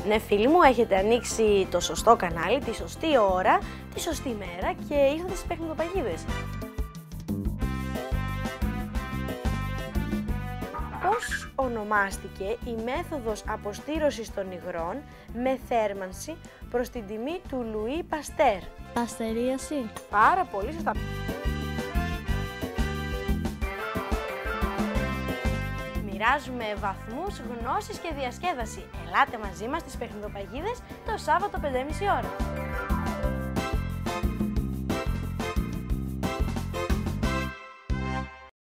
Ναι, φίλοι μου, έχετε ανοίξει το σωστό κανάλι, τη σωστή ώρα, τη σωστή μέρα και ήρθατε στις παιχνιδοπαγίδες. Πώς ονομάστηκε η μέθοδος αποστήρωσης των υγρών με θέρμανση προς την τιμή του Λουί Παστέρ? Παστερίαση. Πάρα πολύ σωστά. Μοιράζουμε βαθμούς, γνώσεις και διασκέδαση. Ελάτε μαζί μας στις παιχνιδοπαγίδες το Σάββατο 5:30 ώρα.